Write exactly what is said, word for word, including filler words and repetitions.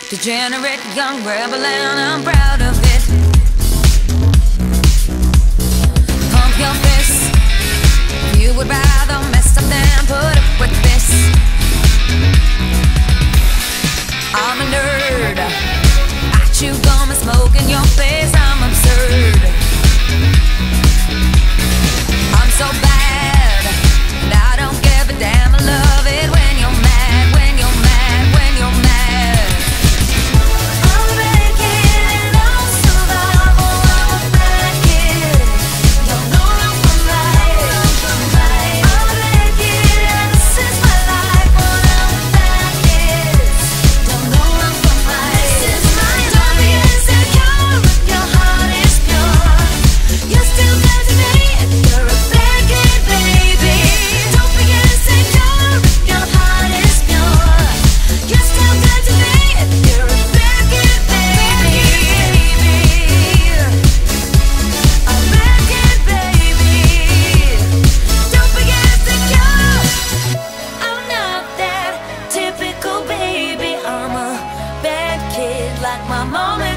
Degenerate young rebel and I'm proud of it. Pump your fists. You would rather mess up than put up with this. I'm a nerd. I chew gum and smoke in your face. I'm absurd. I'm so bad and I don't give a damn. I love it when you're mad, when you're mad, when you're mad. I'm a bad kid and I'll survive. Oh, I'm a bad kid. Don't know run from life. I'm a bad kid and this is my life. But I'm a bad kid. Don't know run from life. This is my life. Don't be insecure if your heart is pure. You're still good to me if you're a bad kid, baby. Don't be insecure if your heart is pure. You're still good to me if you're a bad kid, baby. A bad kid, baby. Don't be insecure. I'm not that typical baby. I'm a bad kid like my mom.